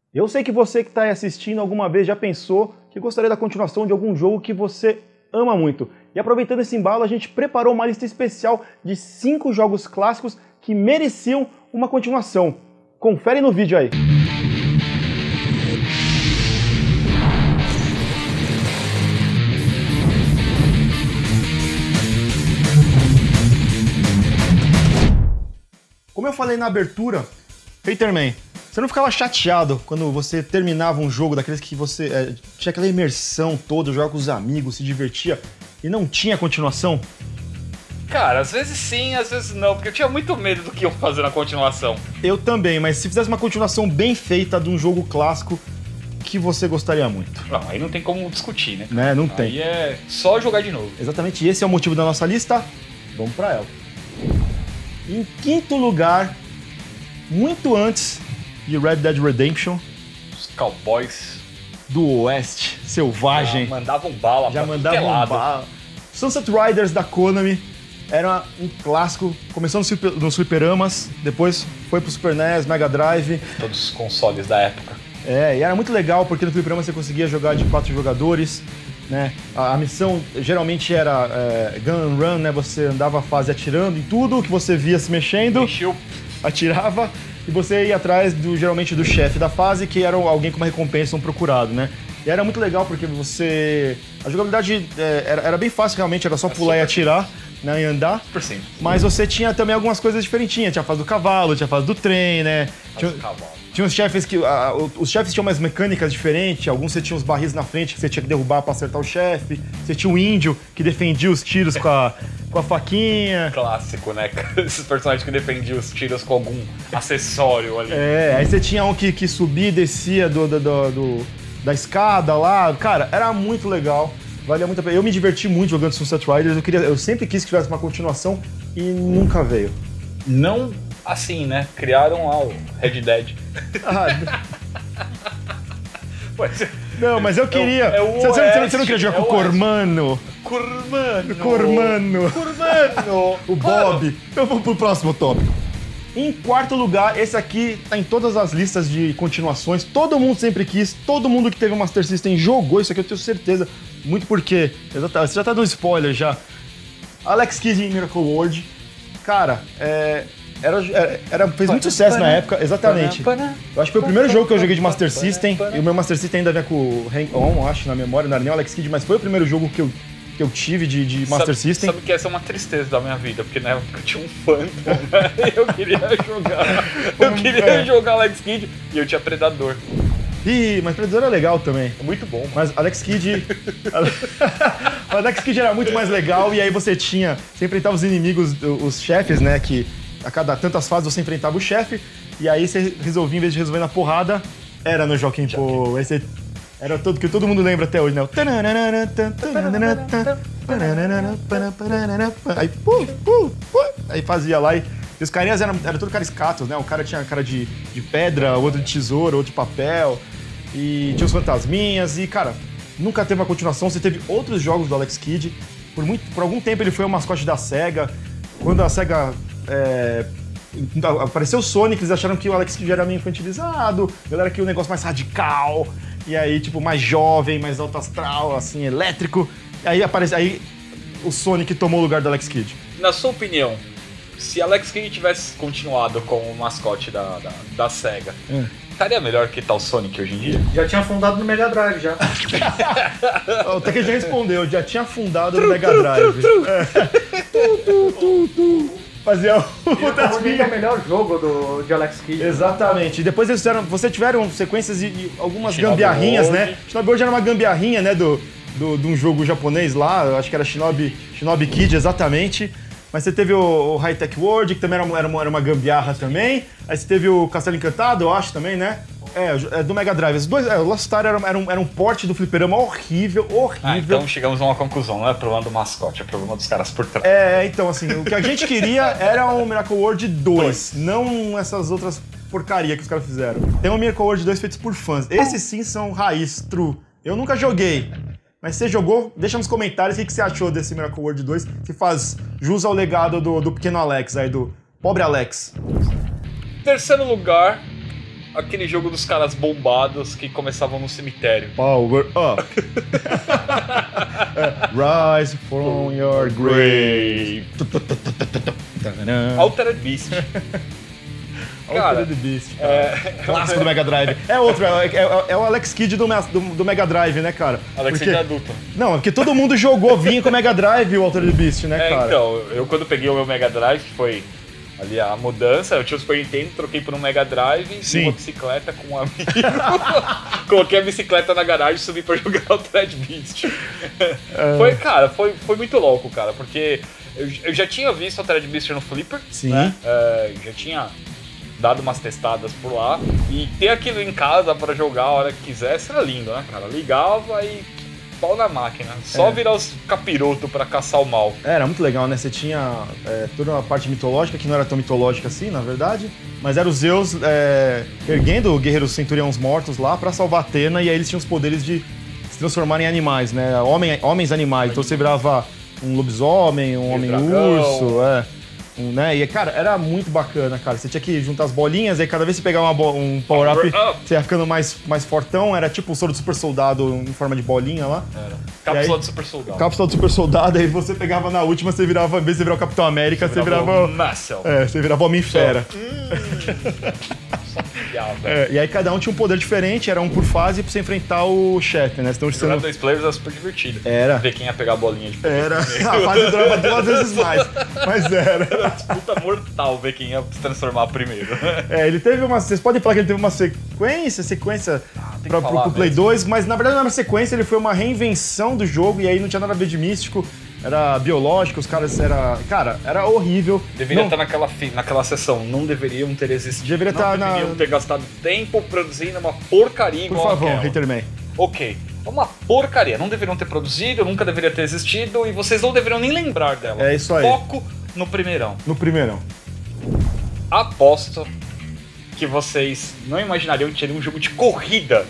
Eu sei que você que está aí assistindo alguma vez já pensou que gostaria da continuação de algum jogo que você ama muito. E aproveitando esse embalo, a gente preparou uma lista especial de 5 jogos clássicos que mereciam uma continuação. Confere no vídeo aí. Como eu falei na abertura, Haterman, você não ficava chateado quando você terminava um jogo daqueles que você tinha aquela imersão toda, jogava com os amigos, se divertia e não tinha continuação? Cara, às vezes sim, às vezes não, porque eu tinha muito medo do que iam fazer na continuação. Eu também, mas se fizesse uma continuação bem feita de um jogo clássico, que você gostaria muito? Não, aí não tem como discutir, né? Não tem. Aí é só jogar de novo. Exatamente, esse é o motivo da nossa lista. Vamos pra ela. Em quinto lugar, muito antes de Red Dead Redemption, Os cowboys do Oeste Selvagem. já mandavam bala, Já pra tudo mandavam que é lado. bala. Sunset Riders da Konami era um clássico, começou nos fliperamas, depois foi pro Super NES, Mega Drive. Todos os consoles da época. E era muito legal porque no fliperama você conseguia jogar de 4 jogadores, né? A missão geralmente era gun and run, né? Você andava a fase atirando em tudo que você via se mexendo, atirava e você ia atrás geralmente do chefe da fase, que era alguém com uma recompensa, um procurado, né? E era muito legal porque a jogabilidade era bem fácil realmente, era só pular e atirar, né, e andar. Por cima. Mas você tinha também algumas coisas diferentinhas, tinha a fase do cavalo, tinha a fase do trem, né? Tinha os chefes que... os chefes tinham umas mecânicas diferentes, alguns você tinha os barris na frente que você tinha que derrubar pra acertar o chefe, você tinha o índio que defendia os tiros com a faquinha. Clássico, né? Esses personagens que defendiam os tiros com algum acessório ali. Aí você tinha um que subia e descia da escada lá. Cara, era muito legal, valia muito a pena. Eu me diverti muito jogando Sunset Riders, eu sempre quis que tivesse uma continuação e nunca veio. Não assim, né? Criaram lá o Red Dead. Não, mas eu queria. Você não queria jogar com o Cormano? Cormano. O Bob. Eu vou pro próximo tópico. Em quarto lugar, esse aqui tá em todas as listas de continuações. Todo mundo sempre quis, todo mundo que teve um Master System jogou isso aqui, eu tenho certeza. Muito porque. Você já tá dando spoiler já. Alex Kidd em Miracle World. Cara, fez muito sucesso na época, exatamente. Eu acho que foi o primeiro jogo que eu joguei de Master System, e o meu Master System ainda vem com o Hang-On, acho, na memória, não era nem o Alex Kidd, mas foi o primeiro jogo que eu tive de Master System. Sabe que essa é uma tristeza da minha vida, porque na época eu tinha um Phantom, né? Eu queria jogar. Eu queria jogar Alex Kidd e eu tinha Predador. Ih, mas Predador era legal também. É muito bom. Mas Alex Kidd... Alex Kidd era muito mais legal, e aí você enfrentava os inimigos, os chefes, né, que a cada tantas fases você enfrentava o chefe, e aí você resolvia, em vez de resolver na porrada, era no Joaquim Pô. Era tudo que todo mundo lembra até hoje, né? Aí fazia lá e os carinhas eram tudo cariscatos, né? O cara tinha cara de pedra, outro de tesoura, outro de papel, e tinha os fantasminhas, e cara, nunca teve uma continuação. Você teve outros jogos do Alex Kidd, por algum tempo ele foi o mascote da SEGA. Quando a SEGA apareceu o Sonic, eles acharam que o Alex Kidd era meio infantilizado, a galera queria um negócio mais radical, e aí, tipo, mais jovem, mais alto astral, assim, elétrico. Aí o Sonic tomou o lugar do Alex Kidd. Na sua opinião, se Alex Kidd tivesse continuado como mascote da SEGA, estaria melhor que tal Sonic hoje em dia? Já tinha fundado no Mega Drive, já. Até que ele já respondeu, já tinha fundado no Mega Drive. Fazia o é o melhor jogo de Alex Kidd. Exatamente. E depois eles tiveram sequências e algumas gambiarrinhas, né? Shinobi World era uma gambiarrinha, né, de um jogo japonês lá, acho que era Shinobi Kid, exatamente. Mas você teve o High Tech World, que também era uma gambiarra também. Aí você teve o Castelo Encantado, eu acho, também, né? Do Mega Drive. Os dois, o Lost Star era um porte do fliperama horrível. Então chegamos a uma conclusão, não é problema do mascote, é problema dos caras por trás. Então assim, o que a gente queria era o Miracle World 2, não essas outras porcaria que os caras fizeram. Tem um Miracle World 2 feitos por fãs. Esses sim são raiz, true. Eu nunca joguei, mas você jogou? Deixa nos comentários o que você achou desse Miracle World 2, que faz jus ao legado do pequeno Alex aí, do pobre Alex. Terceiro lugar, aquele jogo dos caras bombados que começavam no cemitério. Power up. Rise from your grave. Altered Beast. Cara, Altered Beast. Clássico do Mega Drive. É outro, é o Alex Kidd do Mega Drive, né, cara? Alex Kidd adulto. Não, é porque todo mundo jogou, vinha com o Mega Drive e o Altered Beast, né, cara? Então, eu quando peguei o meu Mega Drive, foi ali a mudança, eu tinha o Super Nintendo, troquei por um Mega Drive, Sim. uma bicicleta com um amigo. Coloquei a bicicleta na garagem e subi pra jogar o Altered Beast. Foi muito louco, cara, porque eu já tinha visto o Altered Beast no Flipper, Sim. né? Já tinha dado umas testadas por lá, e ter aquilo em casa pra jogar a hora que quisesse era lindo, né, cara? Ligava e pau na máquina, só virar os capirotos pra caçar o mal. Era muito legal, né? Você tinha toda uma parte mitológica, que não era tão mitológica assim, na verdade, mas era os Zeus erguendo guerreiros centuriões mortos lá pra salvar Atena, e aí eles tinham os poderes de se transformar em animais, né? Homens animais, então você virava um lobisomem, um homem-urso, né? E, cara, era muito bacana, cara. Você tinha que juntar as bolinhas, aí cada vez que você pegava um power-up, você ia ficando mais fortão. Era tipo o soro do super soldado em forma de bolinha lá. Era. Cápsula do super soldado. Cápsula do super soldado, aí você pegava na última, você virava, em vez de você virar o Capitão América, você virava... Muscle. Você virava Homem-Fera. Só piada. E aí cada um tinha um poder diferente, era um por fase pra você enfrentar o chefe, né? Então, Jogar 2 players era super divertido. Era. Ver quem ia pegar a bolinha de poder. Era. A fase durava 2 vezes mais, mas era. Disputa mortal ver quem ia se transformar primeiro. Ele teve uma... Vocês podem falar que ele teve uma sequência pro Play 2, mas na verdade não era uma sequência, ele foi uma reinvenção do jogo, e aí não tinha nada a ver de místico, era biológico, os caras era horrível. Deveria estar naquela sessão, não deveriam ter existido. Deveriam ter gastado tempo produzindo uma porcaria igual Por favor, aquela. Haterman. Ok, uma porcaria, não deveriam ter produzido, nunca deveria ter existido, e vocês não deveriam nem lembrar dela. É isso aí. Foco no primeirão. No primeirão. Aposto que vocês não imaginariam que teria um jogo de corrida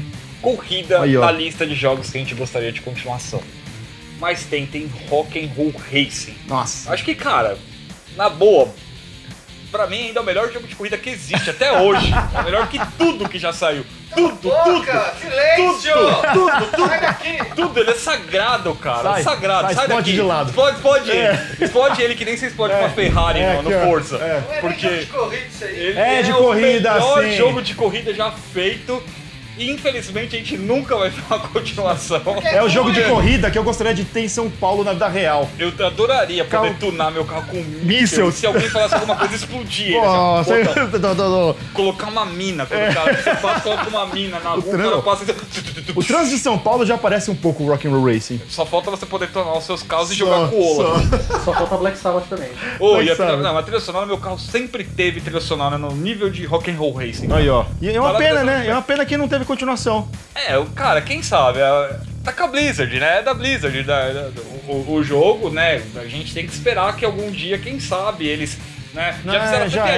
Aí, na lista de jogos que a gente gostaria de continuação. Mas tem Rock'n'Roll Racing. Nossa. Acho que, cara, na boa, pra mim ainda é o melhor jogo de corrida que existe até hoje. É melhor que tudo que já saiu. Tudo! Silêncio! Tudo! Sai daqui! Tudo, ele é sagrado, cara. Sai explode daqui. de lado. Explode ele. Explode ele que nem você explode uma Ferrari no Forza. Porque... É de corrida isso aí. Ele de corrida, o melhor sim. jogo de corrida já feito. E infelizmente a gente nunca vai ter uma continuação. É o jogo de corrida que eu gostaria de ter em São Paulo na vida real. Eu adoraria poder tunar meu carro com míssil. Se alguém falasse alguma coisa, explodir ele. Nossa, colocar uma mina. Quando o cara você passa, coloca uma mina na rua, o cara passa e... O trânsito de São Paulo já parece um pouco o Rock'n'Roll Racing. Só falta você poder tornar os seus carros e jogar com o ola. Só falta Black Sabbath também. A trilha sonora, meu carro sempre teve trilha sonora no nível de Rock'n'Roll Racing. Aí, ó. E é uma pena, né? É uma pena que não teve continuação. Cara, quem sabe? Tá com a Blizzard, né? É da Blizzard o jogo, né? A gente tem que esperar que algum dia, quem sabe, eles... Né? Já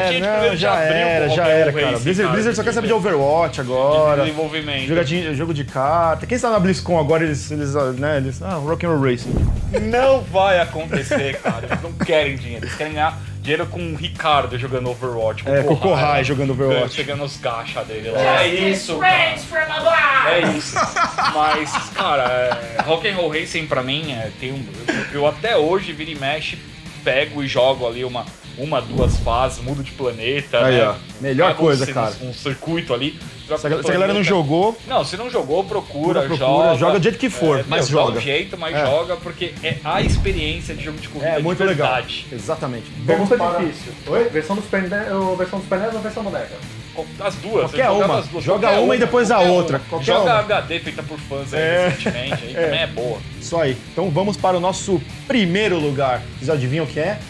era, cara. Blizzard só quer saber de Overwatch agora. De desenvolvimento. Jogo de carta. Quem sabe na BlizzCon agora eles Rock'n'Roll Racing. Não vai acontecer, cara. Eles não querem dinheiro. Eles querem ganhar dinheiro com o Ricardo jogando Overwatch. Com o Kohai jogando Overwatch. Chegando os gacha dele lá. É isso, cara. É isso. Mas, cara, Rock'n'Roll Racing pra mim eu até hoje vira e mexe, pego e jogo ali uma, duas fases, mudo de planeta, aí, né? Ó, melhor coisa, cara. Um circuito ali. Se a galera não jogou... Não, se não jogou, procura, joga do jeito que for, mas joga. Dá um jeito, mas joga, porque é a experiência de jogo de corrida é muito legal. Exatamente. Pergunta difícil. Oi? Versão do Super NES ou versão Mega? As duas. Qualquer uma. Joga uma e depois a outra. Joga a HD feita por fãs aí recentemente, aí também é boa. Isso aí. Então vamos para o nosso primeiro lugar. Vocês adivinham o que é?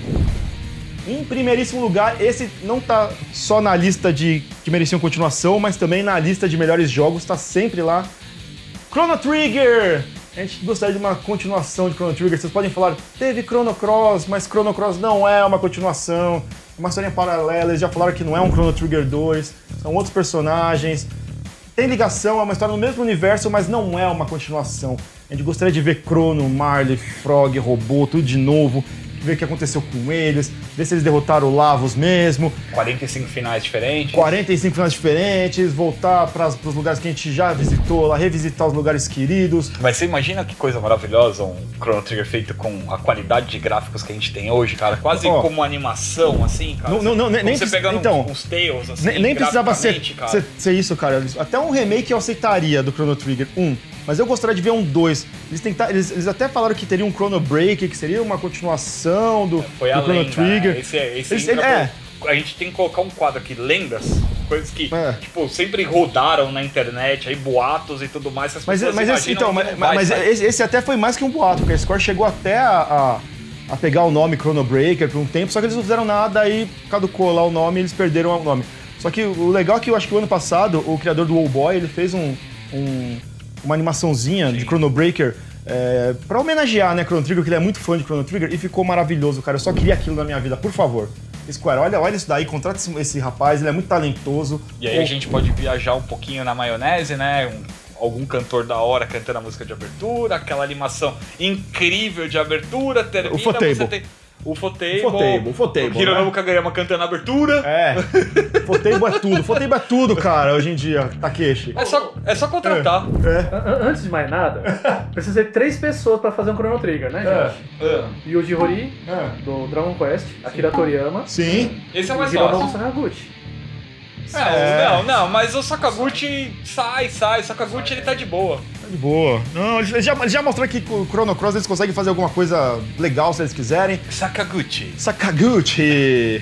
Em primeiríssimo lugar, esse não tá só na lista que mereciam continuação, mas também na lista de melhores jogos, tá sempre lá. Chrono Trigger! A gente gostaria de uma continuação de Chrono Trigger. Vocês podem falar, teve Chrono Cross, mas Chrono Cross não é uma continuação. É uma historinha paralela, eles já falaram que não é um Chrono Trigger 2, são outros personagens. Tem ligação, é uma história no mesmo universo, mas não é uma continuação. A gente gostaria de ver Chrono, Marley, Frog, robô, tudo de novo. ver o que aconteceu com eles, ver se eles derrotaram o Lavos mesmo. 45 finais diferentes. 45 finais diferentes, voltar para os lugares que a gente já visitou, lá revisitar os lugares queridos. Mas você imagina que coisa maravilhosa um Chrono Trigger feito com a qualidade de gráficos que a gente tem hoje, cara? Quase como animação, assim, cara. Nem você pegando então, uns Tales, assim, nem precisava ser isso, cara. Até um remake eu aceitaria do Chrono Trigger 1. Mas eu gostaria de ver um 2. Eles até falaram que teria um Chrono Break, que seria uma continuação do Chrono Trigger. A gente tem que colocar um quadro aqui, lendas, coisas que tipo, sempre rodaram na internet, aí boatos e tudo mais. Mas esse até foi mais que um boato, porque a Square chegou até a pegar o nome Chrono Breaker por um tempo, só que eles não fizeram nada, aí caducou lá o nome e eles perderam o nome. Só que o legal é que eu acho que o ano passado, o criador do Old Boy, ele fez uma animaçãozinha de Chrono Breaker pra homenagear, né, Chrono Trigger, que ele é muito fã de Chrono Trigger, e ficou maravilhoso, cara. Eu só queria aquilo na minha vida, por favor. Square, olha isso daí, contrata esse rapaz, ele é muito talentoso. E aí a gente pode viajar um pouquinho na maionese, né? Algum cantor da hora cantando a música de abertura, aquela animação incrível de abertura, termina, você tem... O Ufotable. Hironobu Kageyama cantando a abertura. Ufotable é tudo, cara, hoje em dia, Takeshi. É só contratar. Antes de mais nada, precisa ter 3 pessoas pra fazer um Chrono Trigger, né, gente? Yuji Horii, do Dragon Quest, Akira Toriyama. Sim. Esse é o mais fácil. Sakaguchi. Não, mas o Sakaguchi sai. O Sakaguchi ele tá de boa. Tá de boa. Não, eles já mostraram que com o Chrono Cross eles conseguem fazer alguma coisa legal se eles quiserem. Sakaguchi. Sakaguchi.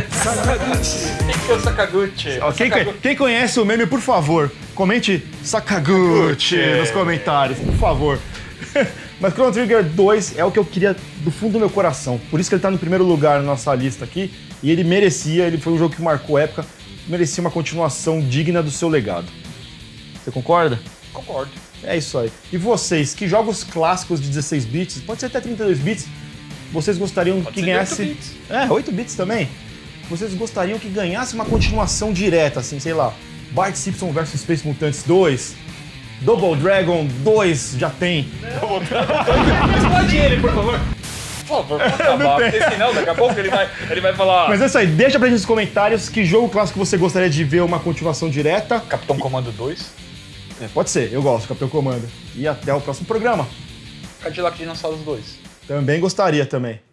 Tem que ser o Sakaguchi. Quem conhece o meme, por favor, comente Sakaguchi nos comentários, por favor. Mas Chrono Trigger 2 é o que eu queria do fundo do meu coração. Por isso que ele tá no primeiro lugar na nossa lista aqui. E ele merecia, ele foi um jogo que marcou época. Merecia uma continuação digna do seu legado. Você concorda? Concordo. É isso aí. E vocês, que jogos clássicos de 16 bits, pode ser até 32 bits, vocês gostariam que ganhasse... 8 bits. 8 bits também? Vocês gostariam que ganhasse uma continuação direta, assim, sei lá, Bart Simpson vs Space Mutants 2, Double Dragon 2 já tem. Double Dragon 2, explode ele, por favor. Por favor, pode acabar, porque senão daqui a pouco ele vai falar... Mas é isso aí, deixa pra gente nos comentários que jogo clássico você gostaria de ver uma continuação direta. Capitão Comando 2? Pode ser, eu gosto, Capitão Comando. E até o próximo programa. Cadillac Dinossauros 2. Também gostaria, também.